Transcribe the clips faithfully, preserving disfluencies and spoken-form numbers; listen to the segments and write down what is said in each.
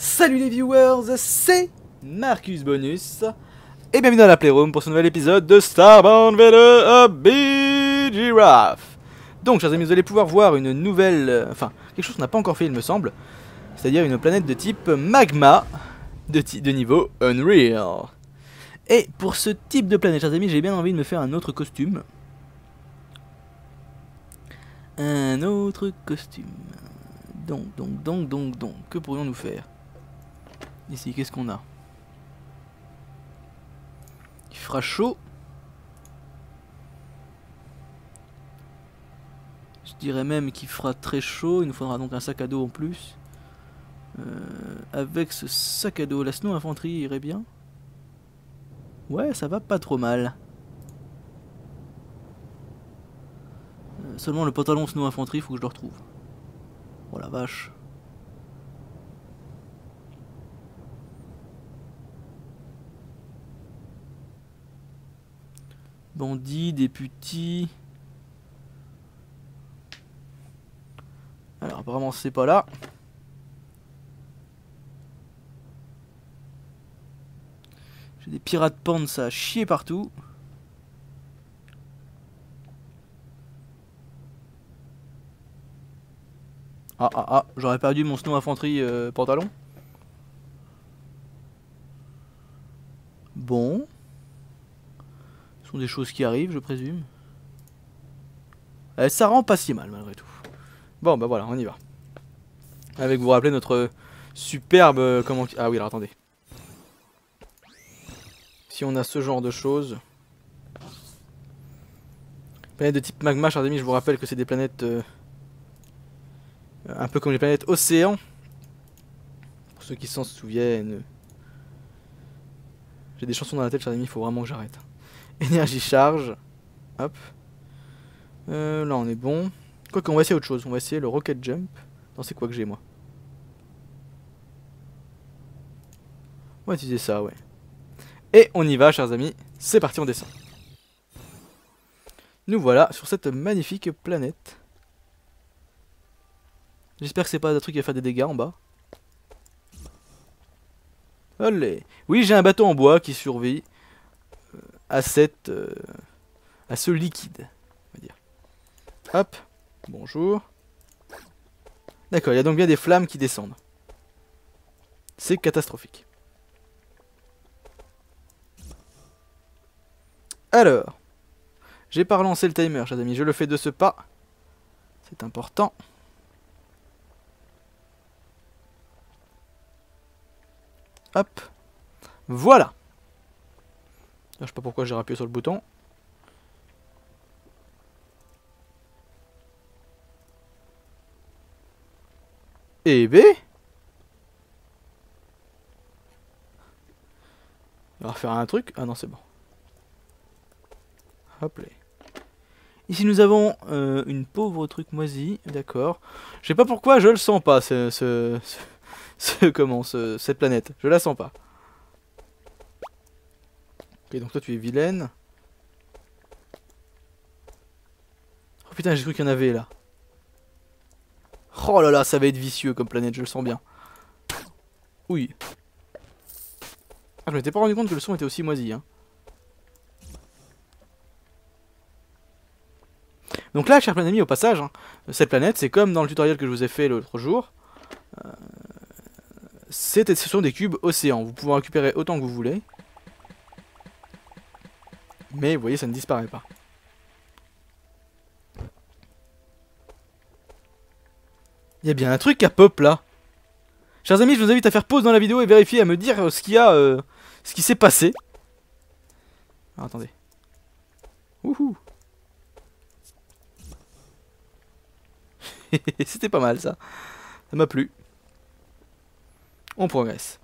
Salut les viewers, c'est Marcus Bonus et bienvenue dans la Playroom pour ce nouvel épisode de Starbound V deux A B Giraffe. Donc chers amis, vous allez pouvoir voir une nouvelle, euh, enfin quelque chose qu'on n'a pas encore fait il me semble, c'est-à-dire une planète de type magma de, de niveau Unreal. Et pour ce type de planète chers amis, j'ai bien envie de me faire un autre costume. Un autre costume. Donc, donc, donc, donc, donc, que pourrions-nous faire? Ici, qu'est-ce qu'on a? Il fera chaud. Je dirais même qu'il fera très chaud. Il nous faudra donc un sac à dos en plus. Euh, avec ce sac à dos, la snow infanterie irait bien. Ouais, ça va pas trop mal. Euh, seulement le pantalon snow infanterie, faut que je le retrouve. Oh la vache. Bandit, député. Alors apparemment c'est pas là. J'ai des pirates pants à chier partout. Ah ah ah, j'aurais perdu mon snow infanterie euh, pantalon. Bon. Ce sont des choses qui arrivent, je présume. Eh, ça rend pas si mal malgré tout. Bon bah voilà, on y va. Avec, vous vous rappelez notre superbe... euh, comment... Ah oui, alors attendez. Si on a ce genre de choses... Planète de type magma, chers amis, je vous rappelle que c'est des planètes... Euh, un peu comme les planètes océans. Pour ceux qui s'en souviennent. J'ai des chansons dans la tête, chers amis, il faut vraiment que j'arrête. Énergie charge. Hop. Euh, là on est bon. Quoi qu'on va essayer autre chose. On va essayer le rocket jump. Non, c'est quoi que j'ai moi? On va utiliser ça, ouais. Et on y va, chers amis. C'est parti, on descend. Nous voilà sur cette magnifique planète. J'espère que c'est pas un truc qui va faire des dégâts en bas. Allez. Oui, j'ai un bateau en bois qui survit euh, à cette... Euh, à ce liquide, on va dire. Hop. Bonjour. D'accord, il y a donc bien des flammes qui descendent. C'est catastrophique. Alors. J'ai pas relancé le timer, chers amis. Je le fais de ce pas. C'est important. Hop. Voilà. Je sais pas pourquoi j'ai appuyé sur le bouton. Eh B. On va refaire un truc. Ah non, c'est bon. Hop là. Ici nous avons euh, une pauvre truc moisi, d'accord. Je sais pas pourquoi je le sens pas, ce, ce, ce, ce comment, ce, cette planète. Je la sens pas. Ok, donc toi tu es vilaine. Oh putain, j'ai cru qu'il y en avait là. Oh là là, ça va être vicieux comme planète, je le sens bien. Oui. Ah, je m'étais pas rendu compte que le son était aussi moisi, hein. Donc là, chers amis, au passage, hein, cette planète, c'est comme dans le tutoriel que je vous ai fait l'autre jour. Euh, ce sont des cubes océans. Vous pouvez en récupérer autant que vous voulez. Mais vous voyez, ça ne disparaît pas. Il y a bien un truc à pop là. Chers amis, je vous invite à faire pause dans la vidéo et vérifier, à me dire ce qu'il y a, euh, ce qui s'est passé. Alors, attendez. Wouhou. C'était pas mal ça. Ça m'a plu. On progresse.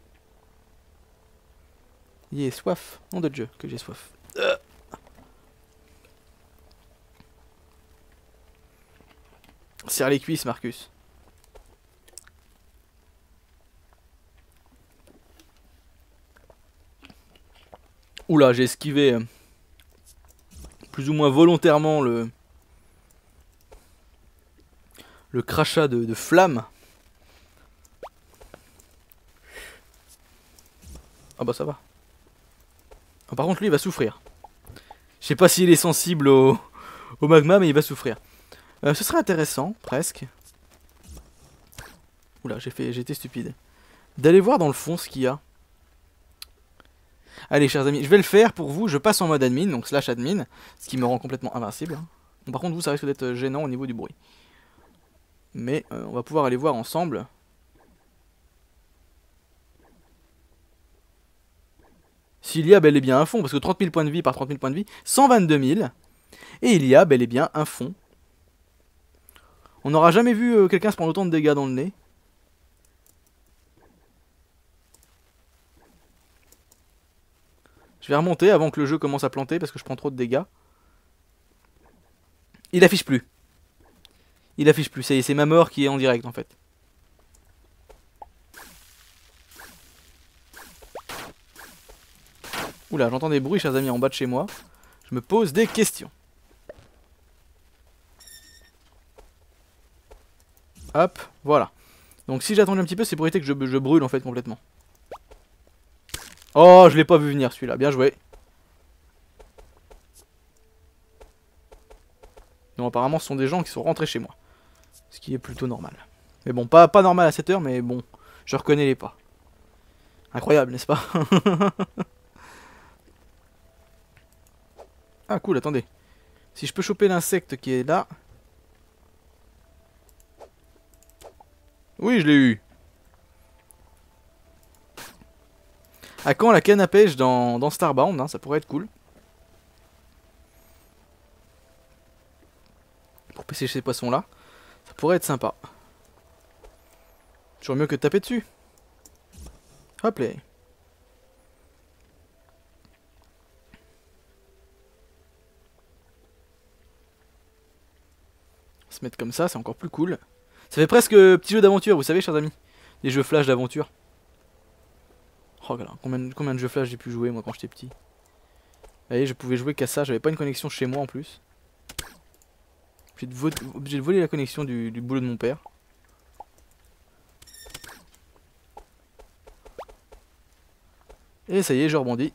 Yé, soif. Nom de Dieu, que j'ai soif. Euh. Serre les cuisses, Marcus. Oula, j'ai esquivé euh, plus ou moins volontairement le le crachat de, de flammes. Ah bah ça va. Ah, par contre lui il va souffrir. Je sais pas s'il est sensible au, au magma mais il va souffrir. Euh, ce serait intéressant, presque. Oula, j'ai fait, j'ai été stupide. D'aller voir dans le fond ce qu'il y a. Allez chers amis, je vais le faire pour vous, je passe en mode admin, donc slash admin, ce qui me rend complètement invincible. Bon, par contre vous ça risque d'être gênant au niveau du bruit. Mais euh, on va pouvoir aller voir ensemble. S'il y a bel et bien un fond, parce que trente mille points de vie par trente mille points de vie, cent vingt-deux mille. Et il y a bel et bien un fond. On n'aura jamais vu euh, quelqu'un se prendre autant de dégâts dans le nez. Je vais remonter avant que le jeu commence à planter parce que je prends trop de dégâts. Il affiche plus. Il affiche plus, c'est ma mort qui est en direct en fait. Oula, j'entends des bruits chers amis en bas de chez moi. Je me pose des questions. Hop, voilà. Donc si j'attendais un petit peu, c'est pour éviter que je, je brûle en fait complètement. Oh, je l'ai pas vu venir celui-là, bien joué. Non, apparemment ce sont des gens qui sont rentrés chez moi. Ce qui est plutôt normal. Mais bon, pas, pas normal à cette heure, mais bon, je reconnais les pas. Incroyable, n'est-ce pas? Ah cool, attendez. Si je peux choper l'insecte qui est là... Oui, je l'ai eu. À quand la canne à pêche dans, dans Starbound, hein, ça pourrait être cool. Pour pêcher ces poissons là, ça pourrait être sympa. Toujours mieux que de taper dessus. Hop là. Se mettre comme ça, c'est encore plus cool. Ça fait presque petit jeu d'aventure, vous savez chers amis. Des jeux flash d'aventure. Oh là, combien, combien de jeux flash j'ai pu jouer moi quand j'étais petit. Allez, je pouvais jouer qu'à ça, j'avais pas une connexion chez moi en plus. J'ai obligé de voler la connexion du, du boulot de mon père. Et ça y est, je rebondis.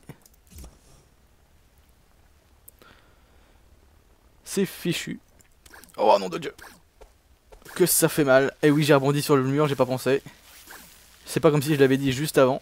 C'est fichu. Oh nom de Dieu. Que ça fait mal. Et oui, j'ai rebondi sur le mur, j'ai pas pensé. C'est pas comme si je l'avais dit juste avant.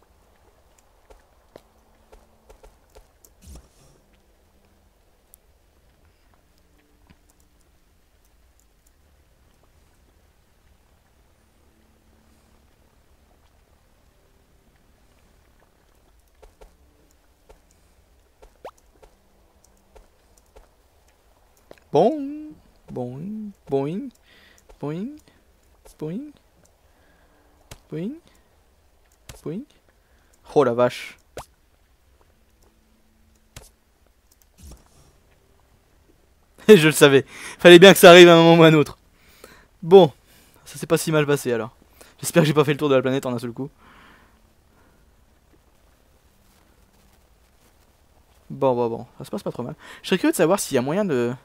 Bon, boing, boing, boing, boing, boing, boing. Oh la vache. Et je le savais. Fallait bien que ça arrive à un moment ou à un autre. Bon, ça s'est pas si mal passé alors. J'espère que j'ai pas fait le tour de la planète en un seul coup. Bon, bon, bon, ça se passe pas trop mal. Je serais curieux de savoir s'il y a moyen de...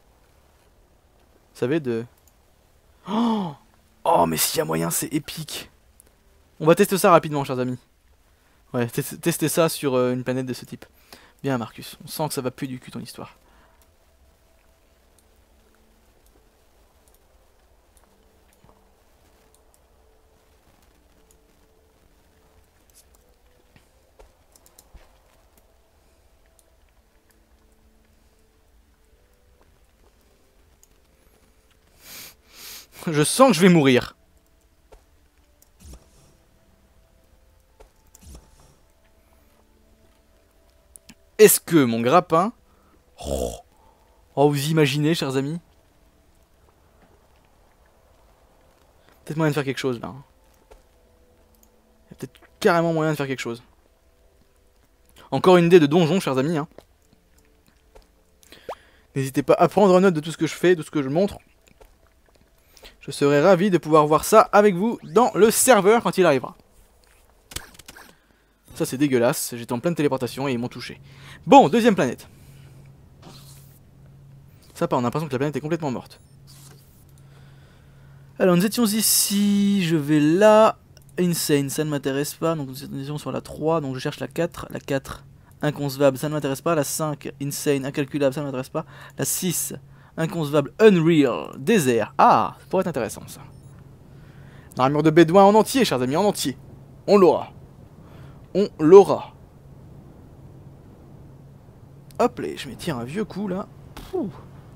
Vous savez, de... Oh, oh mais s'il y a moyen, c'est épique. On va tester ça rapidement, chers amis. Ouais, tester ça sur euh, une planète de ce type. Bien, Marcus, on sent que ça va puer du cul ton histoire. Je sens que je vais mourir. Est-ce que mon grappin... Oh, oh, vous imaginez, chers amis? Peut-être moyen de faire quelque chose, là. Il y a peut-être carrément moyen de faire quelque chose. Encore une idée de donjon, chers amis. Hein. N'hésitez pas à prendre note de tout ce que je fais, de ce que je montre. Je serai ravi de pouvoir voir ça avec vous dans le serveur quand il arrivera. Ça c'est dégueulasse, j'étais en pleine téléportation et ils m'ont touché. Bon, deuxième planète. Ça part, on a l'impression que la planète est complètement morte. Alors nous étions ici, je vais là. Insane, ça ne m'intéresse pas. Donc cette condition sur la trois, donc je cherche la quatre. La quatre, inconcevable, ça ne m'intéresse pas. La cinq, Insane, incalculable, ça ne m'intéresse pas. La six, inconcevable, Unreal, désert. Ah, ça pourrait être intéressant ça. Une armure de bédouin en entier, chers amis, en entier. On l'aura. On l'aura. Hop là, je me tire un vieux coup là. Pouh.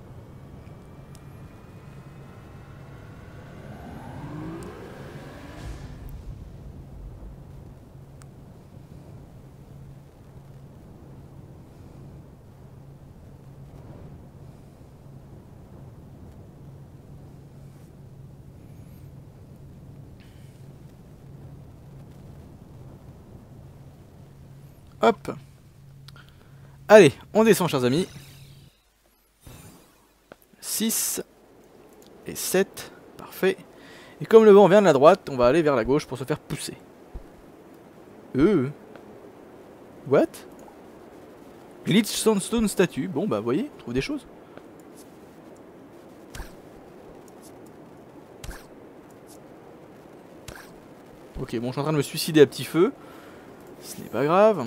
Hop. Allez, on descend, chers amis. six et sept. Parfait. Et comme le vent vient de la droite, on va aller vers la gauche pour se faire pousser. Euh. What? Glitch Sandstone statue. Bon, bah, vous voyez, on trouve des choses. Ok, bon, je suis en train de me suicider à petit feu. Ce n'est pas grave.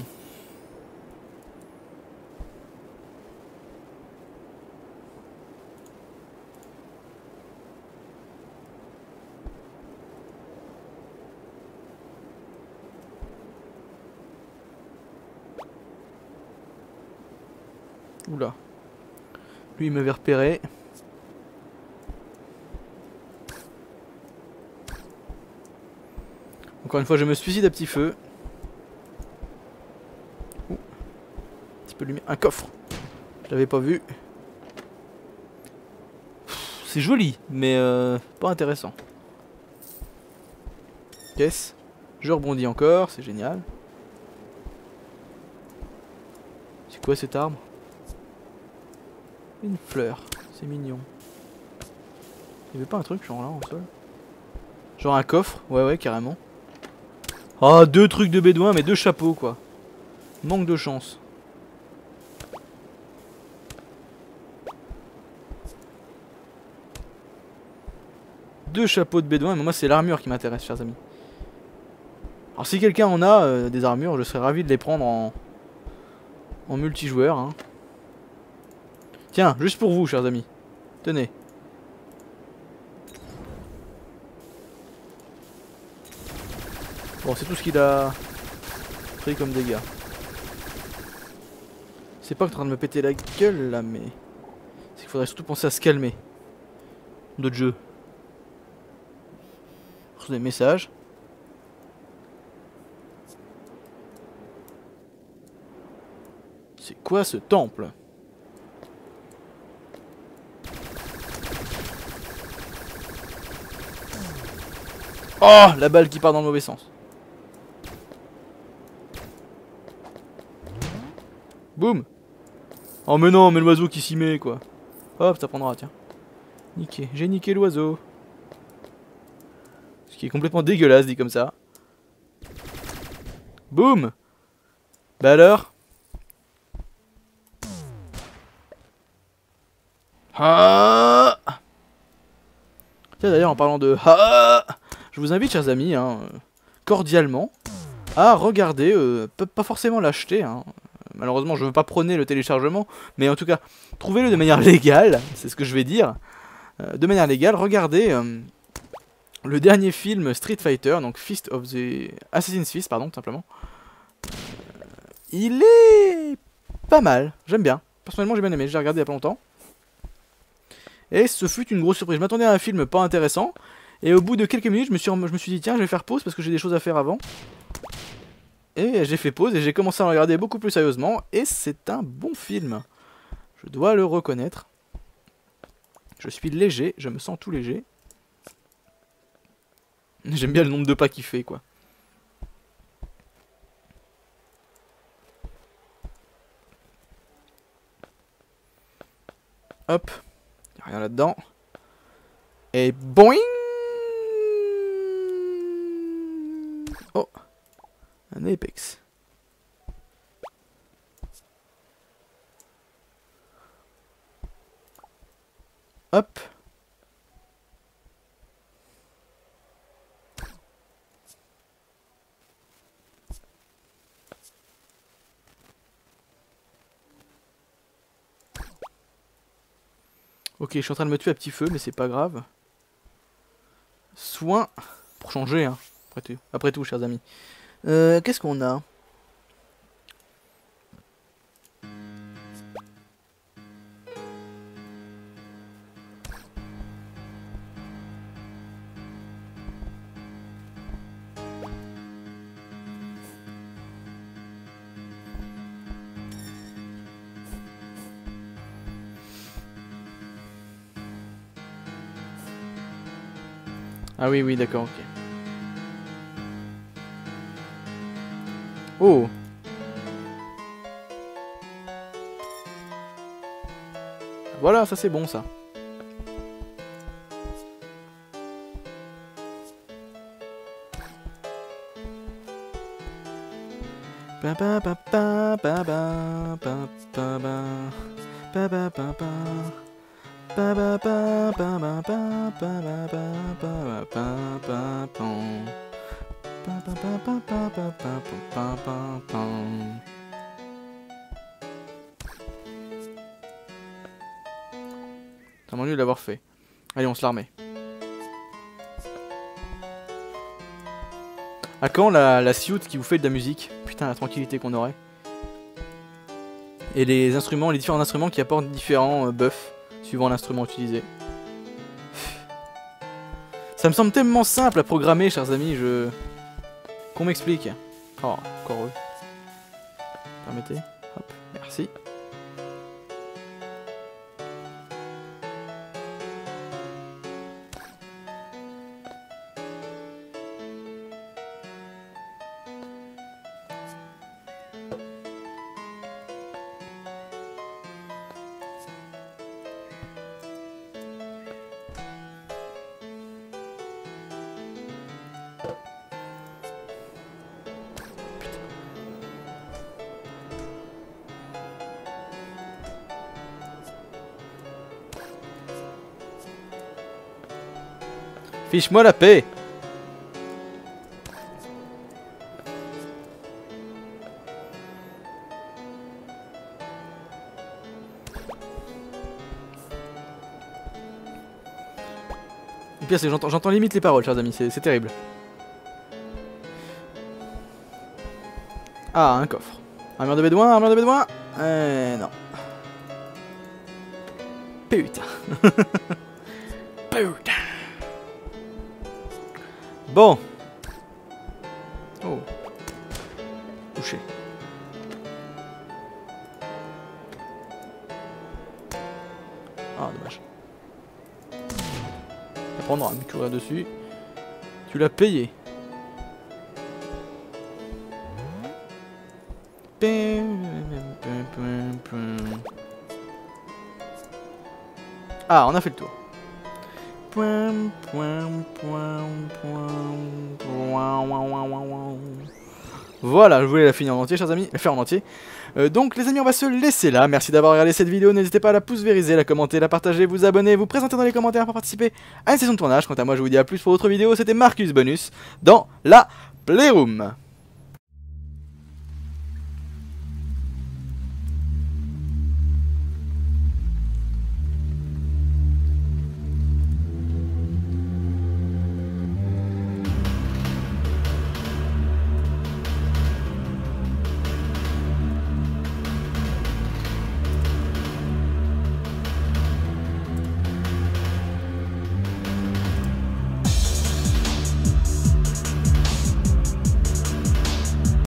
Oula. Lui, il m'avait repéré. Encore une fois, je me suicide à petit feu. Ouh. Un petit peu de lumière. Un coffre. Je l'avais pas vu. C'est joli, mais euh, pas intéressant. Yes. Je rebondis encore, c'est génial. C'est quoi cette arme? Une fleur, c'est mignon. Il y avait pas un truc genre là en sol? Genre un coffre? Ouais ouais carrément. Ah, deux trucs de bédouin mais deux chapeaux quoi. Manque de chance. Deux chapeaux de bédouin, mais moi c'est l'armure qui m'intéresse, chers amis. Alors si quelqu'un en a euh, des armures, je serais ravi de les prendre en, en multijoueur. Hein. Tiens, juste pour vous, chers amis. Tenez. Bon, c'est tout ce qu'il a pris comme dégâts. C'est pas en train de me péter la gueule là, mais c'est qu'il faudrait surtout penser à se calmer. D'autres jeux. Des messages. C'est quoi ce temple? Oh, la balle qui part dans le mauvais sens. Boum. Oh mais non, mais l'oiseau qui s'y met quoi. Hop, ça prendra, tiens. Niqué, j'ai niqué l'oiseau. Ce qui est complètement dégueulasse dit comme ça. Boum. Bah alors. Ah. Tiens d'ailleurs en parlant de ah, je vous invite chers amis, hein, cordialement, à regarder, euh, pas forcément l'acheter, hein. Malheureusement je veux pas prôner le téléchargement, mais en tout cas, trouvez-le de manière légale, c'est ce que je vais dire, euh, de manière légale, regardez euh, le dernier film Street Fighter, donc Fist of the... Assassin's Fist, pardon, tout simplement. Euh, il est pas mal, j'aime bien, personnellement j'ai bien aimé, j'ai regardé il y a pas longtemps. Et ce fut une grosse surprise, je m'attendais à un film pas intéressant, et au bout de quelques minutes je me suis, je me suis dit tiens je vais faire pause parce que j'ai des choses à faire avant. Et j'ai fait pause et j'ai commencé à le regarder beaucoup plus sérieusement. Et c'est un bon film. Je dois le reconnaître. Je suis léger, je me sens tout léger. J'aime bien le nombre de pas qu'il fait quoi. Hop. Y'a rien là-dedans. Et boing. Oh. Un Apex. Hop. Ok, je suis en train de me tuer à petit feu, mais c'est pas grave. Soin, pour changer, hein. Après tout, après tout chers amis. Euh, Qu'est-ce qu'on a? Ah oui, oui, d'accord, ok. Oh! Voilà, ça c'est bon ça. Pa pa pa pa pa pa pa pa pa pa pa pa. Pa pa pa pa pa pa pa pa pa pa pa pam. Pa pa pa pa pa pa pa pa pa pam. Ça m'ennuie de l'avoir fait. Allez, on se la remet. À quand la, la suite qui vous fait de la musique? Putain, la tranquillité qu'on aurait. Et les instruments, les différents instruments qui apportent différents euh, buffs suivant l'instrument utilisé. Ça me semble tellement simple à programmer, chers amis, je... Qu'on m'explique. Oh, encore eux. Permettez. Hop, merci. Fiche-moi la paix. Le pire c'est que j'entends j'entends limite les paroles, chers amis, c'est terrible. Ah, un coffre. Armure de bédouin, armure de bédouin. Euh, non. Putain. Putain. Bon. Oh. Touché. Ah, dommage. On va prendre un courir dessus. Tu l'as payé. Ah, on a fait le tour. Voilà, je voulais la finir en entier, chers amis, la faire en entier. Euh, donc, les amis, on va se laisser là. Merci d'avoir regardé cette vidéo. N'hésitez pas à la pouce vériser, la commenter, la partager, vous abonner, vous présenter dans les commentaires pour participer à une session de tournage. Quant à moi, je vous dis à plus pour d'autres vidéos. C'était Marcus Bonus dans la Playroom.